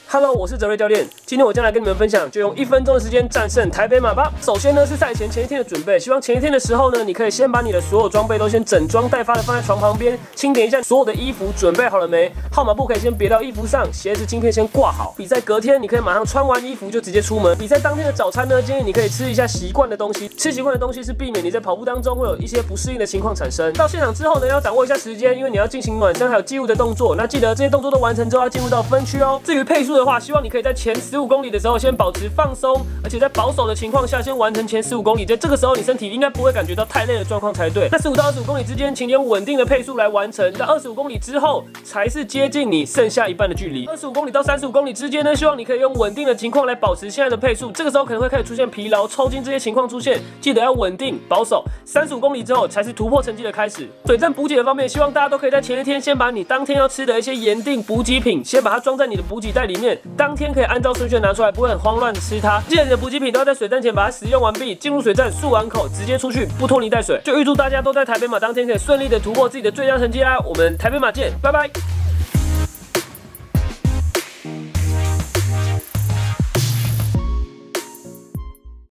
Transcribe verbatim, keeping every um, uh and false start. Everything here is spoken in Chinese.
Hello， 我是哲瑞教练。今天我将来跟你们分享，就用一分钟的时间战胜台北马吧。首先呢是赛前前一天的准备，希望前一天的时候呢，你可以先把你的所有装备都先整装待发的放在床旁边，清点一下所有的衣服准备好了没，号码布可以先别到衣服上，鞋子镜片先挂好。比赛隔天你可以马上穿完衣服就直接出门。比赛当天的早餐呢，建议你可以吃一下习惯的东西，吃习惯的东西是避免你在跑步当中会有一些不适应的情况产生。到现场之后呢，要掌握一下时间，因为你要进行暖身还有记录的动作。那记得这些动作都完成之后，要进入到分区哦。至于配速的话，希望你可以在前十五公里的时候先保持放松，而且在保守的情况下先完成前十五公里。在这个时候，你身体应该不会感觉到太累的状况才对。那十五到二十五公里之间，请你用稳定的配速来完成。在二十五公里之后，才是接近你剩下一半的距离。二十五公里到三十五公里之间呢，希望你可以用稳定的情况来保持现在的配速。这个时候可能会开始出现疲劳、抽筋这些情况出现，记得要稳定保守。三十五公里之后才是突破成绩的开始。水站补给的方面，希望大家都可以在前一天先把你当天要吃的一些盐定补给品，先把它装在你的补给袋里面，当天可以按照顺序拿出来，不会很慌乱的吃它。记得你的补给品都要在水站前把它使用完毕，进入水站漱完口，直接出去，不拖泥带水。就预祝大家都在台北马当天可以顺利的突破自己的最佳成绩啦！我们台北马见，拜拜。